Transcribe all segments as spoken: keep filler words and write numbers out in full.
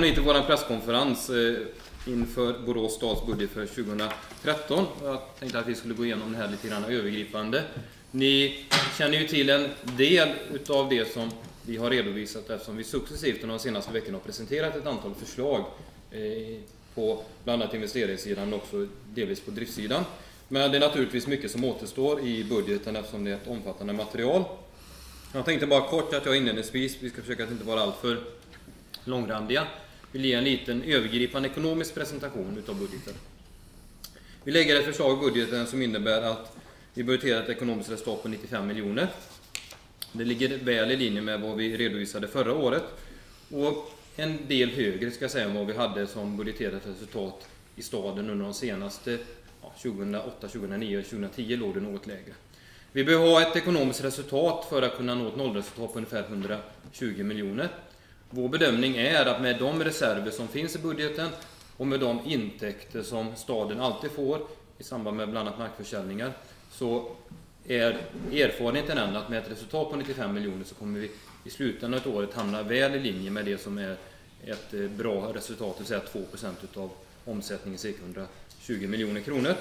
Välkommen till vår presskonferens inför Borås stadsbudget för tjugohundratretton. Jag tänkte att vi skulle gå igenom det här lite grann övergripande. Ni känner ju till en del av det som vi har redovisat eftersom vi successivt de senaste veckorna har presenterat ett antal förslag på bland annat investeringssidan men också delvis på driftssidan. Men det är naturligtvis mycket som återstår i budgeten eftersom det är ett omfattande material. Jag tänkte bara kort att jag inledningsvis, vi ska försöka att inte vara alltför långrandiga, vill ge en liten övergripande ekonomisk presentation utav budgeten. Vi lägger ett förslag i budgeten som innebär att vi budgeterar ett ekonomiskt resultat på nittiofem miljoner. Det ligger väl i linje med vad vi redovisade förra året och en del högre ska jag säga än vad vi hade som budgeterat resultat i staden under de senaste ja, tjugohundraåtta, tjugohundranio och tjugohundratio låg det något lägre. Vi behöver ha ett ekonomiskt resultat för att kunna nå ett nollresultat på ungefär hundratjugo miljoner. Vår bedömning är att med de reserver som finns i budgeten och med de intäkter som staden alltid får i samband med bland annat markförsäljningar så är erfarenheten ändå att med ett resultat på nittiofem miljoner så kommer vi i slutändan av året hamna väl i linje med det som är ett bra resultat, det vill säga två procent av omsättningen cirka hundratjugo miljoner kronor.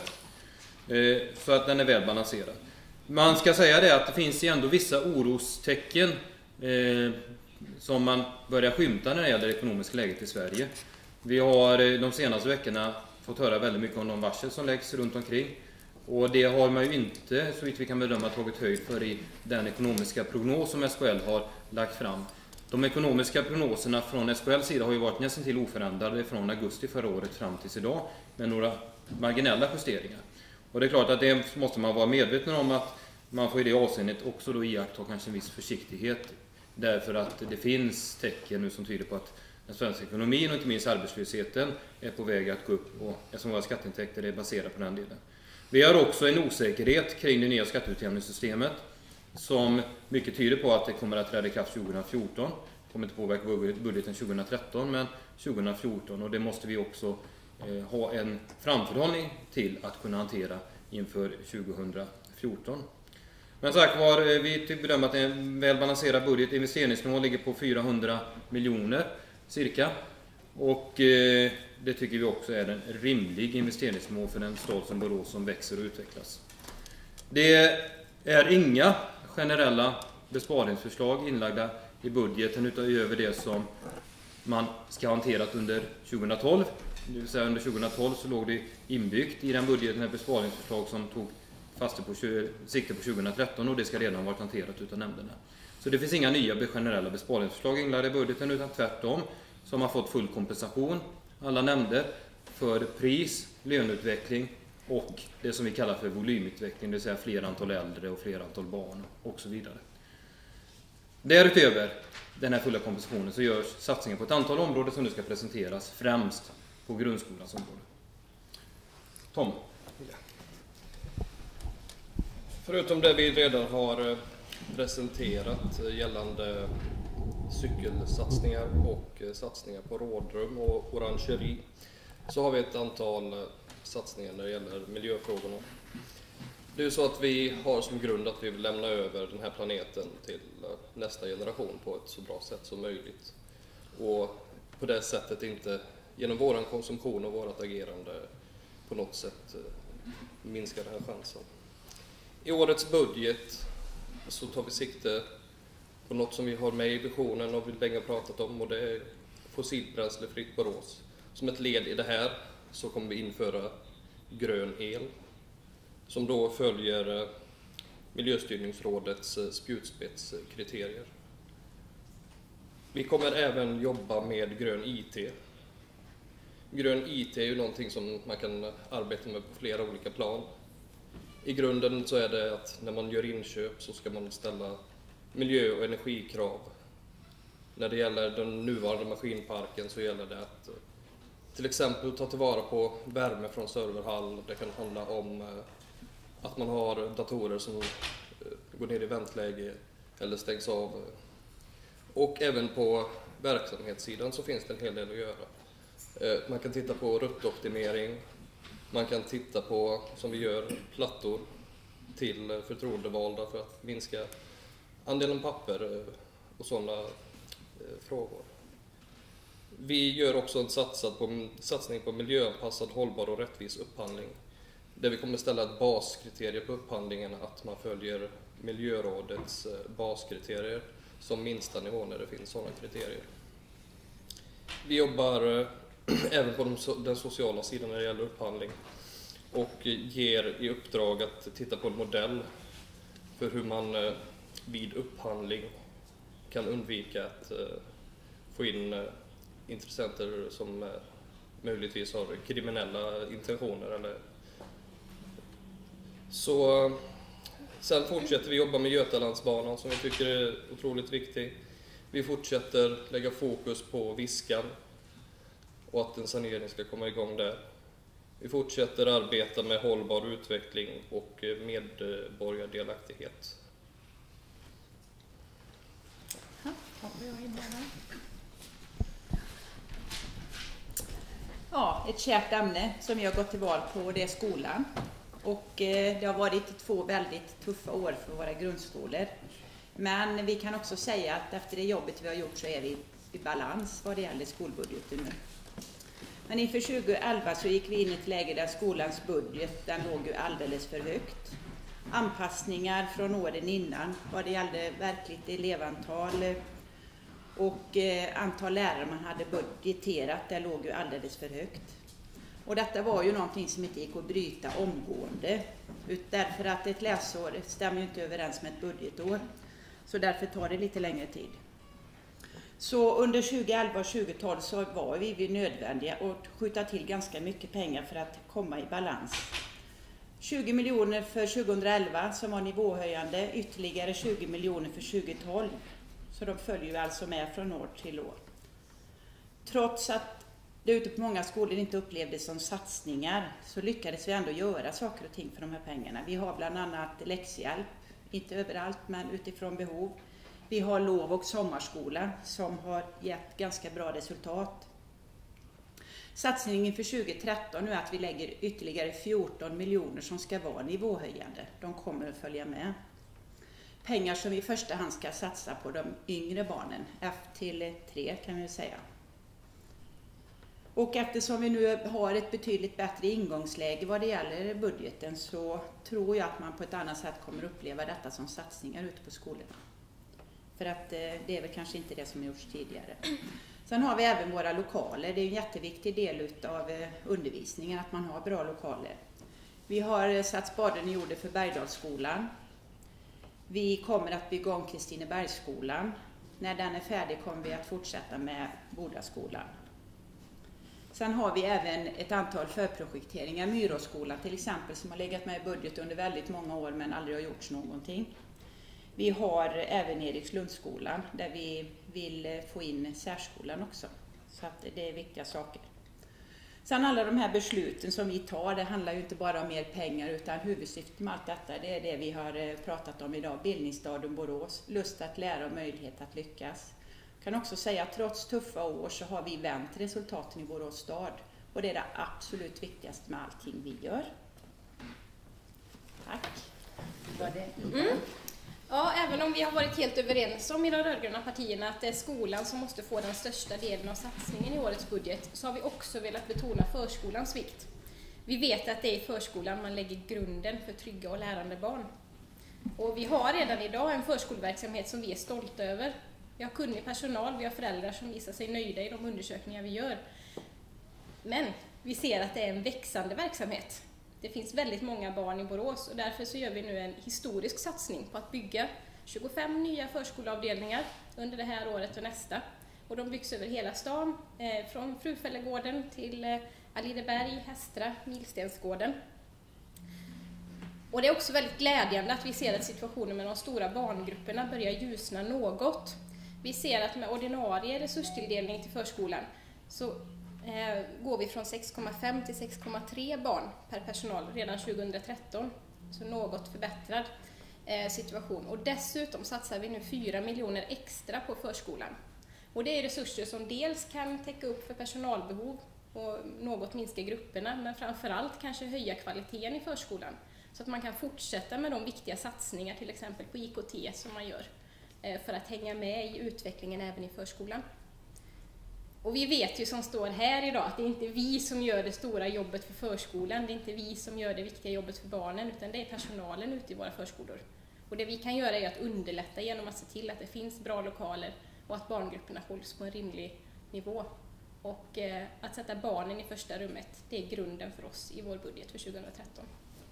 Så att den är väl balanserad. Man ska säga det att det finns ändå vissa orostecken eh, som man börjar skymta när det gäller det ekonomiska läget i Sverige. Vi har de senaste veckorna fått höra väldigt mycket om de varsel som läggs runt omkring. Och det har man ju inte, så vitt vi kan bedöma, tagit höjd för i den ekonomiska prognos som S K L har lagt fram. De ekonomiska prognoserna från S K L:s sida har ju varit nästan till oförändrade från augusti förra året fram tills idag med några marginella justeringar. Och det är klart att det måste man vara medveten om att man får i det avseendet också då iaktta kanske en viss försiktighet. Därför att det finns tecken nu som tyder på att den svenska ekonomin och inte minst arbetslösheten är på väg att gå upp och eftersom våra skatteintäkter är baserade på den delen. Vi har också en osäkerhet kring det nya skatteutjämningssystemet som mycket tyder på att det kommer att träda i kraft tjugohundrafjorton. Det kommer inte påverka budgeten tjugohundratretton men tjugohundrafjorton och det måste vi också eh, ha en framförhållning till att kunna hantera inför tjugohundrafjorton. Men sagt var, vi bedömer att det är en väl balanserad budget. Investeringsnivån ligger på fyrahundra miljoner cirka. Och eh, det tycker vi också är en rimlig investeringsnivå för en stad som Borås som växer och utvecklas. Det är inga generella besparingsförslag inlagda i budgeten utöver det som man ska ha hanterat under tjugohundratolv. Det vill säga under tjugohundratolv så låg det inbyggt i den budgeten ett besparingsförslag som tog fast på sikte på tjugohundratretton och det ska redan varit hanterat utav nämnderna. Så det finns inga nya generella besparingsförslag inlagda i budgeten utan tvärtom så har man fått full kompensation, alla nämnder, för pris, löneutveckling och det som vi kallar för volymutveckling, det vill säga fler antal äldre och fler antal barn och så vidare. Därutöver den här fulla kompensationen så görs satsningar på ett antal områden som nu ska presenteras främst på grundskolans område. Tom? Förutom det vi redan har presenterat gällande cykelsatsningar och satsningar på rådrum och orangeri så har vi ett antal satsningar när det gäller miljöfrågorna. Det är ju så att vi har som grund att vi vill lämna över den här planeten till nästa generation på ett så bra sätt som möjligt. Och på det sättet inte genom vår konsumtion och vårt agerande på något sätt minska den här chansen. I årets budget så tar vi sikte på något som vi har med i visionen och vi länge pratat om och det är fossilbränslefritt Borås. Som ett led i det här så kommer vi införa grön el som då följer Miljöstyrningsrådets spjutspetskriterier. Vi kommer även jobba med grön I T. Grön I T är ju någonting som man kan arbeta med på flera olika plan. I grunden så är det att när man gör inköp så ska man ställa miljö- och energikrav. När det gäller den nuvarande maskinparken så gäller det att till exempel ta tillvara på värme från serverhall. Det kan handla om att man har datorer som går ner i väntläge eller stängs av. Och även på verksamhetssidan så finns det en hel del att göra. Man kan titta på ruttoptimering. Man kan titta på, som vi gör, plattor till förtroendevalda för att minska andelen papper och sådana frågor. Vi gör också en satsad på, satsning på miljöanpassad, hållbar och rättvis upphandling. Där vi kommer ställa ett baskriterium på upphandlingen, att man följer Miljörådets baskriterier som minsta nivå när det finns sådana kriterier. Vi jobbar även på den sociala sidan när det gäller upphandling och ger i uppdrag att titta på en modell för hur man vid upphandling kan undvika att få in intressenter som möjligtvis har kriminella intentioner. Eller så sen fortsätter vi jobba med Götalandsbanan som vi tycker är otroligt viktig. Vi fortsätter lägga fokus på Viskan och att en sanering ska komma igång där. Vi fortsätter arbeta med hållbar utveckling och medborgardelaktighet. Ja, ett kärt ämne som vi har gått till val på, det är skolan. Och eh, det har varit två väldigt tuffa år för våra grundskolor. Men vi kan också säga att efter det jobbet vi har gjort så är vi i balans vad det gäller skolbudgeten nu. Men inför tjugoelva så gick vi in i ett läge där skolans budget, den låg ju alldeles för högt. Anpassningar från åren innan vad det gällde verkligt elevantal och eh, antal lärare man hade budgeterat, det låg ju alldeles för högt. Och detta var ju någonting som inte gick att bryta omgående. Därför att ett läsår stämmer ju inte överens med ett budgetår. Så därför tar det lite längre tid. Så under tjugoelva och tjugotolv så var vi nödvändiga att skjuta till ganska mycket pengar för att komma i balans. tjugo miljoner för tjugoelva som var nivåhöjande, ytterligare tjugo miljoner för tjugotolv. Så de följer ju alltså med från år till år. Trots att det ute på många skolor inte upplevdes som satsningar så lyckades vi ändå göra saker och ting för de här pengarna. Vi har bland annat läxhjälp, inte överallt men utifrån behov. Vi har lov- och sommarskola som har gett ganska bra resultat. Satsningen för tjugotretton nu är att vi lägger ytterligare fjorton miljoner som ska vara nivåhöjande. De kommer att följa med. Pengar som vi i första hand ska satsa på de yngre barnen, F till tre kan vi säga. Och eftersom vi nu har ett betydligt bättre ingångsläge vad det gäller budgeten så tror jag att man på ett annat sätt kommer uppleva detta som satsningar ute på skolorna. För att det är väl kanske inte det som har gjorts tidigare. Sen har vi även våra lokaler. Det är en jätteviktig del av undervisningen att man har bra lokaler. Vi har satt spaden i jorden för Bergdalsskolan. Vi kommer att bygga om Kristinebergsskolan. När den är färdig kommer vi att fortsätta med Bodaskolan. Sen har vi även ett antal förprojekteringar. Myråskolan till exempel som har legat med i budget under väldigt många år men aldrig har gjorts någonting. Vi har även Erikslundsskolan där vi vill få in särskolan också. Så att det är viktiga saker. Sen alla de här besluten som vi tar, det handlar ju inte bara om mer pengar utan huvudsyftet med allt detta, det är det vi har pratat om idag. Bildningsstaden Borås, lust att lära och möjlighet att lyckas. Jag kan också säga att trots tuffa år så har vi vänt resultaten i Borås stad. Och det är det absolut viktigaste med allting vi gör. Tack. Var det mm. Ja, även om vi har varit helt överens om i de rödgröna partierna att det är skolan som måste få den största delen av satsningen i årets budget så har vi också velat betona förskolans vikt. Vi vet att det är i förskolan man lägger grunden för trygga och lärande barn. Och vi har redan idag en förskoleverksamhet som vi är stolta över. Vi har kunnig personal, vi har föräldrar som visar sig nöjda i de undersökningar vi gör. Men vi ser att det är en växande verksamhet. Det finns väldigt många barn i Borås och därför så gör vi nu en historisk satsning på att bygga tjugofem nya förskoleavdelningar under det här året och nästa. Och de byggs över hela stan, eh, från Frufällegården till eh, Alideberg, Hästra, Milstensgården. Och det är också väldigt glädjande att vi ser att situationen med de stora barngrupperna börjar ljusna något. Vi ser att med ordinarie resurstilldelning till förskolan så eh, går vi från sex komma fem till sex komma tre barn per personal redan tjugohundratretton. Så något förbättrad eh, situation. Och dessutom satsar vi nu fyra miljoner extra på förskolan. Och det är resurser som dels kan täcka upp för personalbehov och något minska grupperna, men framförallt kanske höja kvaliteten i förskolan. Så att man kan fortsätta med de viktiga satsningar till exempel på I K T som man gör för att hänga med i utvecklingen även i förskolan. Och vi vet ju som står här idag att det är inte vi som gör det stora jobbet för förskolan, det är inte vi som gör det viktiga jobbet för barnen, utan det är personalen ute i våra förskolor. Och det vi kan göra är att underlätta genom att se till att det finns bra lokaler och att barngrupperna hålls på en rimlig nivå. Och eh, att sätta barnen i första rummet, det är grunden för oss i vår budget för tjugohundratretton.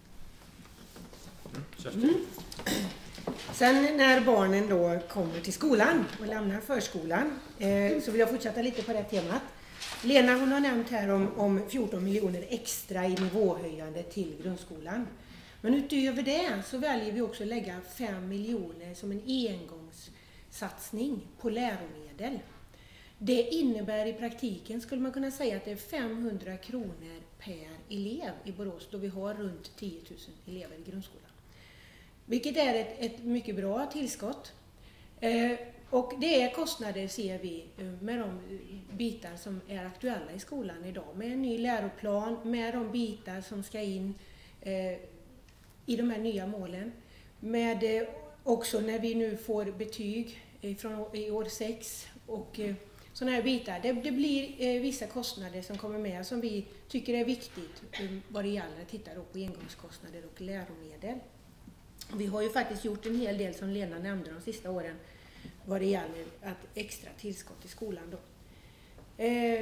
Mm. Sen när barnen då kommer till skolan och lämnar förskolan eh, så vill jag fortsätta lite på det temat. Lena hon har nämnt här om, om fjorton miljoner extra i nivåhöjande till grundskolan. Men utöver det så väljer vi också lägga fem miljoner som en engångssatsning på läromedel. Det innebär i praktiken, skulle man kunna säga, att det är femhundra kronor per elev i Borås då vi har runt tio tusen elever i grundskolan. Vilket är ett, ett mycket bra tillskott. Eh, och det är kostnader, ser vi, med de bitar som är aktuella i skolan idag. Med en ny läroplan, med de bitar som ska in eh, i de här nya målen. Med eh, också när vi nu får betyg från i år sex och eh, sådana här bitar. Det, det blir eh, vissa kostnader som kommer med som vi tycker är viktigt eh, vad det gäller att titta då på engångskostnader och läromedel. Vi har ju faktiskt gjort en hel del som Lena nämnde de sista åren vad det gäller att extra tillskott i skolan då. Eh,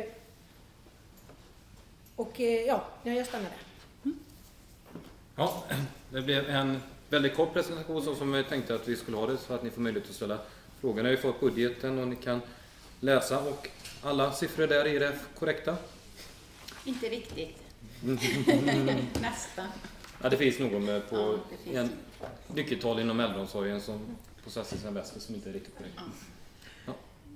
och eh, ja, jag stannar där. Mm. Ja, det blev en väldigt kort presentation så som vi tänkte att vi skulle ha det så att ni får möjlighet att ställa frågor. Ni har ju fått budgeten och ni kan läsa och alla siffror där är det korrekta? Inte riktigt. Nästan. Ja, det finns någon med på Ja, det finns. en nyckeltal inom äldreomsorgen som processar sina bästa som inte är riktigt korrekt. Ja.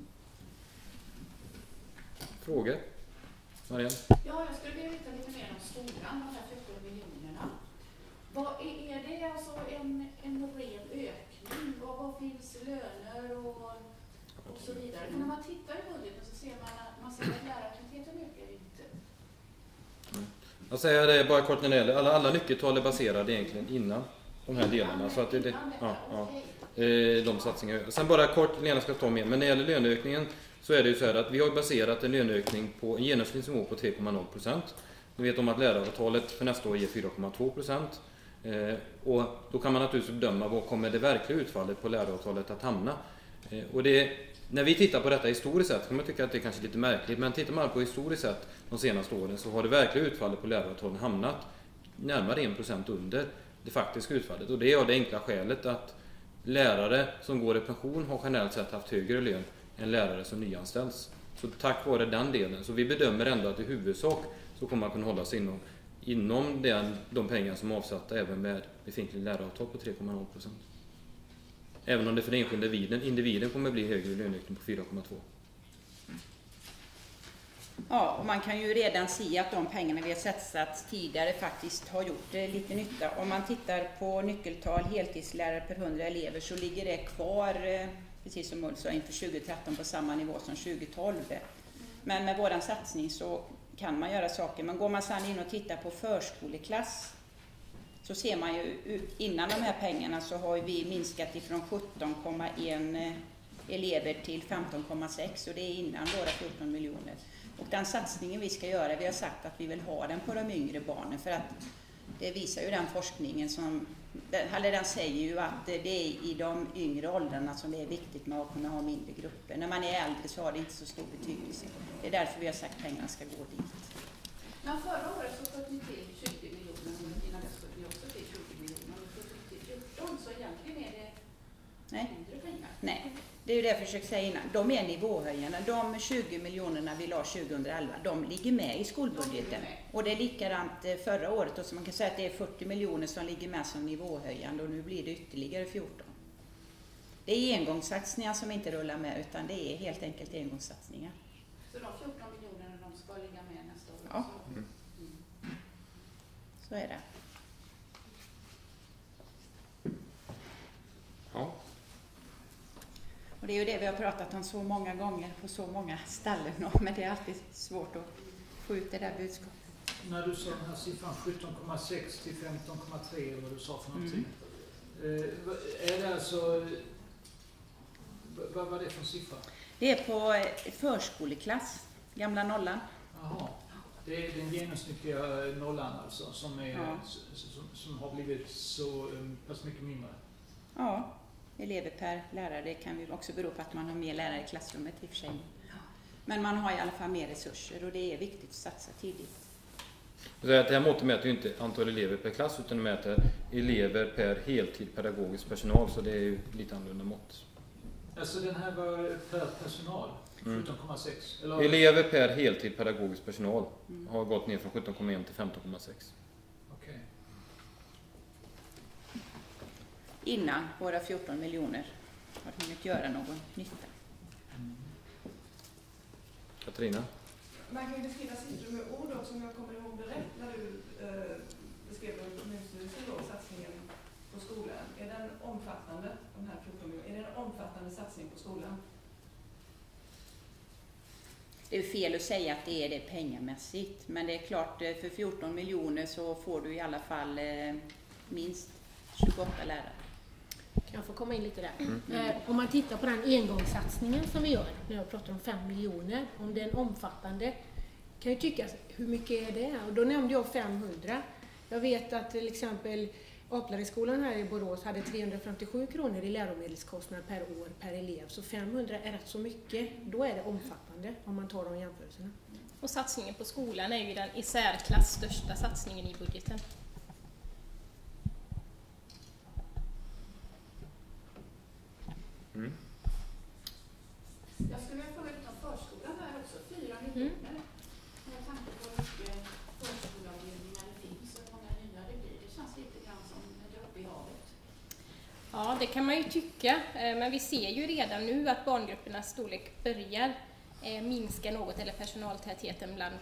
Frågor? Marianne? Ja, jag skulle vilja veta lite mer om skolan, de här fjorton miljonerna. Vad är, är det alltså en, en ren ökning? Och vad finns löner och, och så vidare? För när man tittar i budgeten så ser man att, man ser att lärartätheten ökar inte. Jag säger det bara kort när det gäller. Alla, alla nyckeltal är baserade egentligen innan de här delarna. Så att det, det, ja, ja, de satsningar. Sen bara kort, Lena ska ta med. Men när det gäller löneökningen så är det ju så här att vi har baserat en löneökning på en genomsnittsnivå på tre komma noll procent. Vi vet om att läraravtalet för nästa år ger fyra komma två procent. Eh, och då kan man naturligtvis bedöma vad kommer det verkliga utfallet på läraravtalet att hamna. Eh, och det, när vi tittar på detta historiskt sett kan man tycka att det är kanske lite märkligt, men tittar man på historiskt sett de senaste åren så har det verkliga utfallet på läraravtalen hamnat närmare en procent under det faktiska utfallet. Och det är av det enkla skälet att lärare som går i pension har generellt sett haft högre lön än lärare som nyanställs. Så tack vare den delen, så vi bedömer ändå att i huvudsak så kommer man kunna hålla sig inom, inom den, de pengar som är avsatta även med befintlig läraravtal på tre komma noll procent. Även om det för den enskilda individen, individen kommer bli högre löneökning på fyra komma två. Ja, och man kan ju redan se att de pengarna vi har satsat tidigare faktiskt har gjort lite nytta. Om man tittar på nyckeltal heltidslärare per hundra elever så ligger det kvar, precis som Ulf sa, inför tjugohundratretton på samma nivå som tjugohundratolv. Men med våran satsning så kan man göra saker. Men går man sedan in och tittar på förskoleklass så ser man ju innan de här pengarna så har vi minskat ifrån sjutton komma en elever till femton komma sex och det är innan våra fjorton miljoner. Och den satsningen vi ska göra, vi har sagt att vi vill ha den på de yngre barnen för att det visar ju den forskningen som, eller den säger ju att det är i de yngre åldrarna som det är viktigt med att kunna ha mindre grupper. När man är äldre så har det inte så stor betydelse. Det är därför vi har sagt att pengarna ska gå dit. Men förra året så sköt ni till tjugo miljoner och innan dess sköt ni också till tjugo miljoner och sköt ni till fjorton, så egentligen är det Nej. mindre pengar. Nej, det är ju det jag försöker säga innan. De är nivåhöjande. De tjugo miljonerna vi la tjugohundraelva, de ligger med i skolbudgeten. Och det är likadant förra året. Och så man kan säga att det är fyrtio miljoner som ligger med som nivåhöjande och nu blir det ytterligare fjorton. Det är engångssatsningar som inte rullar med utan det är helt enkelt engångssatsningar. Så de fjorton miljonerna de ska ligga med nästa år? Ja. Mm. Så är det. Ja. Och det är ju det vi har pratat om så många gånger på så många ställen. Men det är alltid svårt att få ut det där budskapet. När du sa den här siffran sjutton komma sex till femton komma tre eller vad du sa för någonting. Mm. Eh, är det alltså, vad var det för siffra? Det är på förskoleklass. Gamla nollan. Jaha. Det är den genomsnittliga nollan alltså som, är, Ja. som, som har blivit så um, pass mycket mindre. Ja, elever per lärare. Det kan ju också bero på att man har mer lärare i klassrummet i och för sig. Men man har i alla fall mer resurser och det är viktigt att satsa tidigt. Det här måttet mäter ju inte antal elever per klass utan mäter elever per heltid pedagogisk personal, så det är ju lite annorlunda mått. Alltså den här var per personal, sjutton komma sex. Mm. Elever per heltid pedagogisk personal mm. har gått ner från sjutton komma ett till femton komma sex. Okej. Innan våra fjorton miljoner har hunnit göra någon nytta. Mm. Katarina? Man kan ju beskriva siffror med ord också, om jag kommer ihåg det rätt när du eh, beskrev kommunstyrelsen då, satsningen på skolan. Är den omfattande, de här fjorton miljoner, är det en omfattande satsning på skolan? Det är fel att säga att det är det pengamässigt, men det är klart för fjorton miljoner så får du i alla fall eh, minst tjugoåtta lärare. Kan jag få komma in lite där? Mm. Eh, om man tittar på den engångssatsningen som vi gör, när jag pratar om fem miljoner, om det är en omfattande, kan ju tycka, hur mycket är det? Och då nämnde jag femhundra. Jag vet att till exempel Aplareskolan här i Borås hade trehundrafemtiosju kronor i läromedelskostnad per år per elev. Så femhundra är rätt så mycket. Då är det omfattande om man tar de jämförelserna. Och satsningen på skolan är ju den i särklass största satsningen i budgeten. Mm. Jag skulle vilja fråga lite om förskolan här också. Fyra miljoner. Mm. Med tanke på hur mycket förskoleavdelningar det finns och hur många nya det blir. Det känns lite grann som en droppe i havet. Ja, det kan man ju tycka. Men vi ser ju redan nu att barngruppernas storlek börjar minska något, eller personaltätheten bland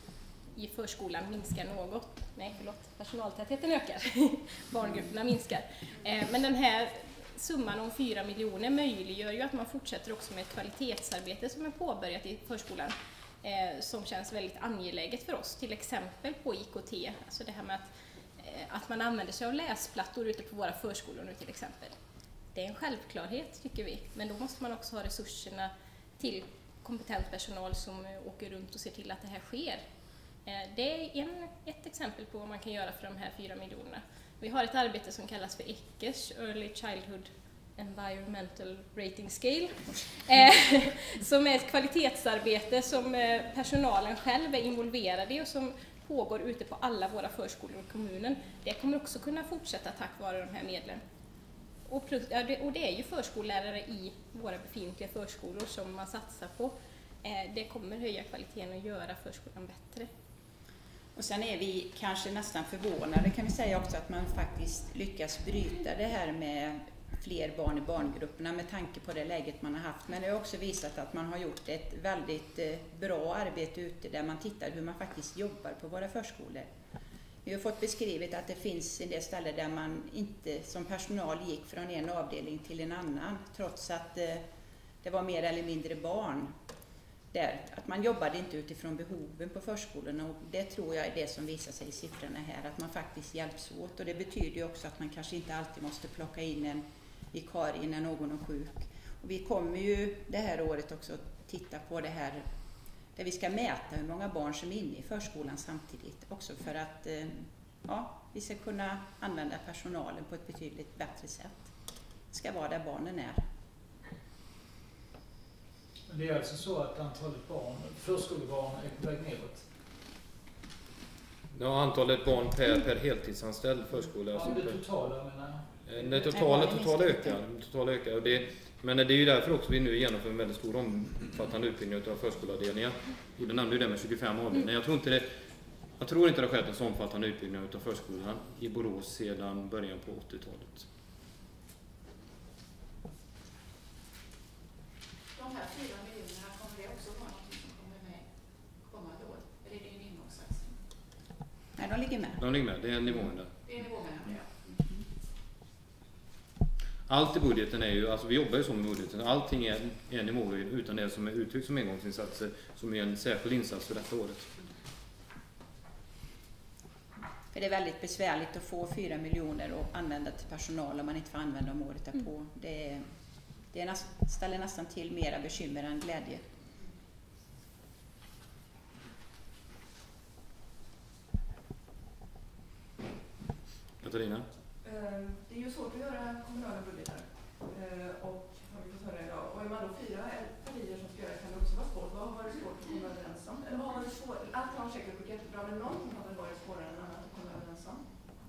i förskolan minskar något. Nej, förlåt. Personaltätheten ökar. Barngrupperna minskar. Men den här summan om fyra miljoner möjliggör ju att man fortsätter också med ett kvalitetsarbete som är påbörjat i förskolan eh, som känns väldigt angeläget för oss, till exempel på I K T, alltså det här med att, eh, att man använder sig av läsplattor ute på våra förskolor nu till exempel. Det är en självklarhet tycker vi, men då måste man också ha resurserna till kompetent personal som eh, åker runt och ser till att det här sker. Eh, det är en, ett exempel på vad man kan göra för de här fyra miljonerna. Vi har ett arbete som kallas för E C H S, Early Childhood Environmental Rating Scale, eh, som är ett kvalitetsarbete som eh, personalen själv är involverad i och som pågår ute på alla våra förskolor i kommunen. Det kommer också kunna fortsätta tack vare de här medlen. Och, plus, ja, det, och det är ju förskollärare i våra befintliga förskolor som man satsar på. Eh, det kommer höja kvaliteten och göra förskolan bättre. Och sen är vi kanske nästan förvånade kan vi säga också att man faktiskt lyckas bryta det här med fler barn i barngrupperna med tanke på det läget man har haft. Men det har också visat att man har gjort ett väldigt bra arbete ute där man tittar hur man faktiskt jobbar på våra förskolor. Vi har fått beskrivet att det finns en del ställen där man inte som personal gick från en avdelning till en annan trots att det var mer eller mindre barn. Där, att man jobbade inte utifrån behoven på förskolorna och det tror jag är det som visar sig i siffrorna här, att man faktiskt hjälps åt och det betyder ju också att man kanske inte alltid måste plocka in en vikarie när någon är sjuk. Och vi kommer ju det här året också titta på det här där vi ska mäta hur många barn som är inne i förskolan samtidigt också för att ja, vi ska kunna använda personalen på ett betydligt bättre sätt. Det ska vara där barnen är. Det är alltså så att antalet barn, förskolebarn är på väg neråt? Ja, antalet barn per, per heltidsanställd förskola. Ja, det totala menar jag. Det totala, totala ökar. Totala ökar och det, men det är ju därför också vi nu genomför en väldigt stor omfattande utbyggnad av förskoleavdelningar. Och det nämnde ju det med tjugofem avdelningar. Jag tror inte det, jag tror inte det har skett en så omfattande utbyggnad av förskolan i Borås sedan början på åttiotalet. De här fyra miljonerna, kommer det också vara något som kommer med kommande år? Eller är det en engångssatsning? Nej, de ligger med. De ligger med, det är nivån där. Det är nivån med, ja. Allt i budgeten är ju, alltså vi jobbar ju så med budgeten, allting är en nivå utan det som är uttryckt som engångsinsatser som är en särskild insats för detta året. För det är väldigt besvärligt att få fyra miljoner och använda till personal om man inte får använda dem året därpå. Mm. Det, det är näst, ställer nästan till mera bekymmer än glädje. Katarina? Det är ju svårt att göra kommunala budgetar. Och har vi fått höra idag. Och är man då fyra partier som ska göra kan det också vara svårt. Vad har varit svårt att komma överens om? Eller vad har varit svårt? Allt har säkert gått jättebra, men någonting har väl varit svårare än annat att komma överens om?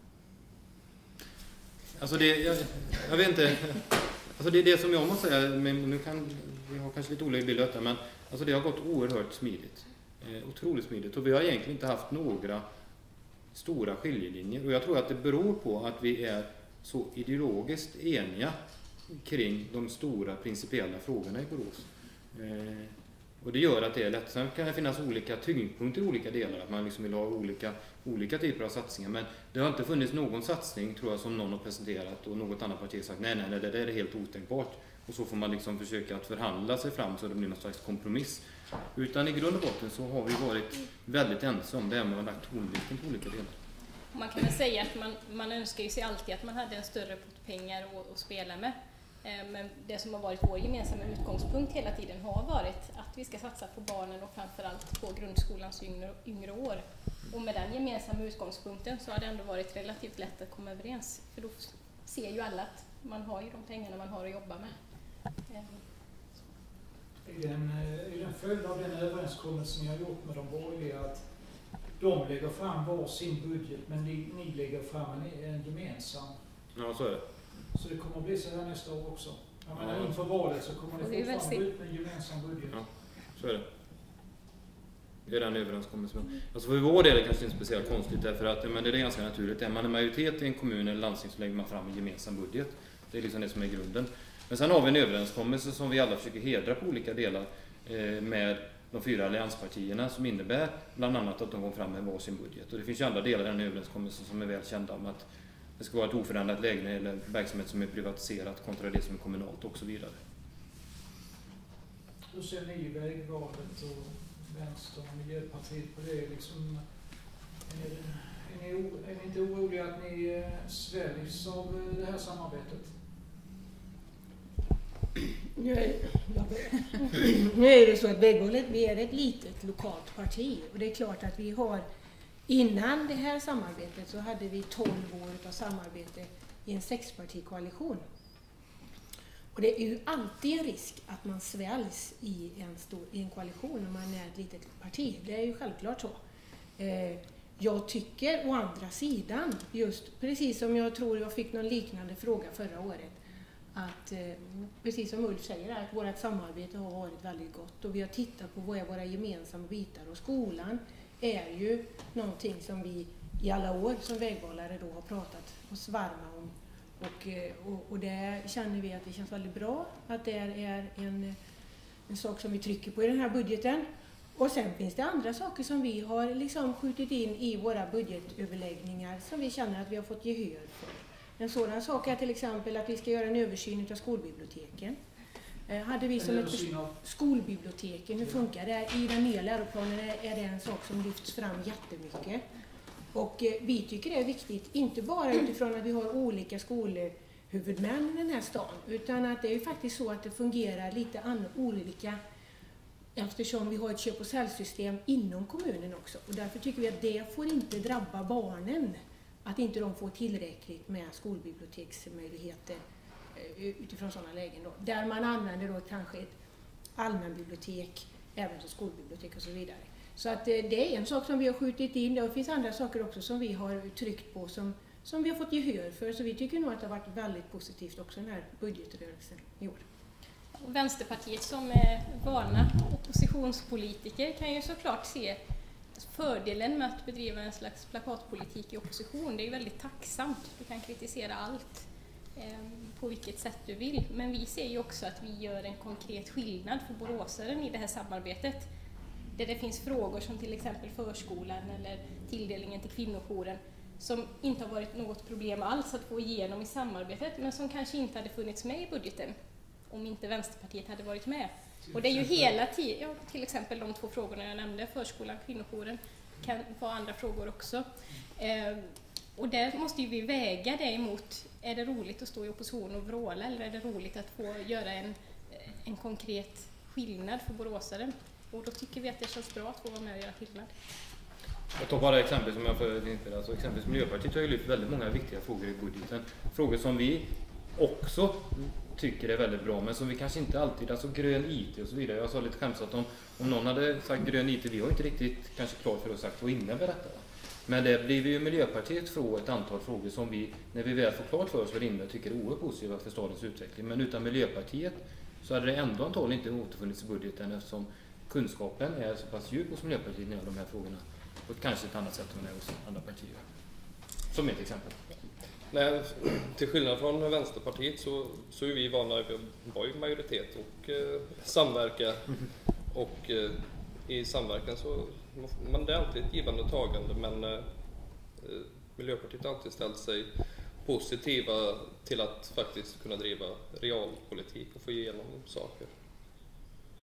Alltså det, jag, jag vet inte. Alltså det är det som jag måste säga, men nu kan vi har kanske lite olika bilder av detta, men alltså det har gått oerhört smidigt. Eh, otroligt smidigt. Och vi har egentligen inte haft några stora skiljelinjer. Och jag tror att det beror på att vi är så ideologiskt eniga kring de stora principiella frågorna i Borås. Eh, och det gör att det är lätt. Sen kan det finnas olika tyngdpunkter i olika delar, att man liksom vill ha olika, olika typer av satsningar. Men det har inte funnits någon satsning, tror jag, som någon har presenterat och något annat parti har sagt nej, nej, nej, det där är helt otänkbart. Och så får man liksom försöka att förhandla sig fram så det blir någon slags kompromiss. Utan i grund och botten så har vi varit väldigt ensamma om det här med att ha lagt tonvikten på olika delar. Man kan väl säga att man, man önskar ju sig alltid att man hade en större pott pengar att, att spela med. Men det som har varit vår gemensamma utgångspunkt hela tiden har varit att vi ska satsa på barnen och framförallt på grundskolans yngre, yngre år. Och med den gemensamma utgångspunkten så har det ändå varit relativt lätt att komma överens. För då ser ju alla att man har ju de pengarna man har att jobba med. Är det en, är det en följd av den överenskommelsen ni har gjort med de borgerliga att de lägger fram var sin budget men ni, ni lägger fram en, en gemensam? Ja, så är det. Så det kommer att bli så här nästa år också? Jag menar, Ja. inför valet så kommer ni fortfarande gå ut med en gemensam budget. Ja, så är det. Det är den överenskommelsen. Alltså för vår del är det kanske inte speciellt konstigt därför att men det är ganska naturligt. Är man en majoritet i en kommun eller landsting så lägger man fram en gemensam budget. Det är liksom det som är grunden. Men sen har vi en överenskommelse som vi alla försöker hedra på olika delar eh, med de fyra allianspartierna som innebär bland annat att de går fram med varsin budget. Och det finns ju andra delar i den överenskommelsen som är väl kända om att det ska vara ett oförändrat läge eller verksamhet som är privatiserat kontra det som är kommunalt och så vidare. Hur ser ni vägvalet och Vänster och Miljöpartiet på det? Liksom, är, är, ni, är ni inte oroliga att ni sväljs av det här samarbetet? Nu är, nu är det så att Vägvalet, vi är ett litet lokalt parti och det är klart att vi har, innan det här samarbetet så hade vi tolv år av samarbete i en sexpartikoalition. Och det är ju alltid en risk att man sväljs i en, stor, i en koalition om man är ett litet parti. Det är ju självklart så. Eh, jag tycker å andra sidan, just precis som jag tror jag fick någon liknande fråga förra året, att eh, precis som Ulf säger att vårt samarbete har varit väldigt gott och vi har tittat på vad är våra gemensamma bitar och skolan är ju någonting som vi i alla år som vägvalare då har pratat oss varma om. Och, och, och det känner vi att det känns väldigt bra att det är en, en sak som vi trycker på i den här budgeten. Och sen finns det andra saker som vi har liksom skjutit in i våra budgetöverläggningar som vi känner att vi har fått gehör för. En sådan sak är till exempel att vi ska göra en översyn av skolbiblioteken. Eh, hade vi som ett skolbiblioteken, hur funkar det? I den nya läroplanen är det en sak som lyfts fram jättemycket. Och eh, vi tycker det är viktigt, inte bara utifrån att vi har olika skolhuvudmän i den här stan, utan att det är ju faktiskt så att det fungerar lite an- olika eftersom vi har ett köp- och säljsystem inom kommunen också. Och därför tycker vi att det får inte drabba barnen, att inte de får tillräckligt med skolbiblioteksmöjligheter utifrån sådana lägen då. Där man använder då kanske ett allmänbibliotek, även som skolbibliotek och så vidare. Så att det är en sak som vi har skjutit in. Det finns andra saker också som vi har tryckt på som, som vi har fått gehör för. Så vi tycker nog att det har varit väldigt positivt också den här budgetrörelsen i år. Och Vänsterpartiet som är vana oppositionspolitiker kan ju såklart se fördelen med att bedriva en slags plakatpolitik i opposition. Det är ju väldigt tacksamt. Du kan kritisera allt eh, på vilket sätt du vill. Men vi ser ju också att vi gör en konkret skillnad för boråsaren i det här samarbetet. Där det finns frågor som till exempel förskolan eller tilldelningen till kvinnojouren som inte har varit något problem alls att få igenom i samarbetet, men som kanske inte hade funnits med i budgeten om inte Vänsterpartiet hade varit med. Och det är ju hela tiden, ja, till exempel de två frågorna jag nämnde, förskolan, kvinnojouren, kan vara andra frågor också. Eh, och där måste ju vi väga det emot, är det roligt att stå i opposition och vråla eller är det roligt att få göra en, en konkret skillnad för boråsaren? Och då tycker vi att det känns bra att få vara med och göra skillnad. Jag tar bara exempel som jag för inte. Alltså exempelvis Miljöpartiet har ju lyft väldigt många viktiga frågor i budgeten. Frågor som vi också tycker är väldigt bra, men som vi kanske inte alltid, alltså grön I T och så vidare. Jag sa lite skämtsamt om, om någon hade sagt grön I T, vi har inte riktigt kanske klart för oss sagt vad innebär detta. Men det blir ju Miljöpartiet från ett antal frågor som vi, när vi väl får klart för oss vad det innebär, tycker är oerhört positiva för stadens utveckling. Men utan Miljöpartiet så hade det ändå antagligen inte återfunnits i budgeten, eftersom kunskapen är så pass djup hos Miljöpartiet när det gäller de här frågorna. På ett kanske ett annat sätt än det är hos andra partier. Som ett exempel. Nej, till skillnad från Vänsterpartiet så, så är vi vana att vara i majoritet och eh, samverka. Och eh, i samverkan så man, det är alltid ett givande och tagande, men eh, Miljöpartiet har alltid ställt sig positiva till att faktiskt kunna driva realpolitik och få igenom saker.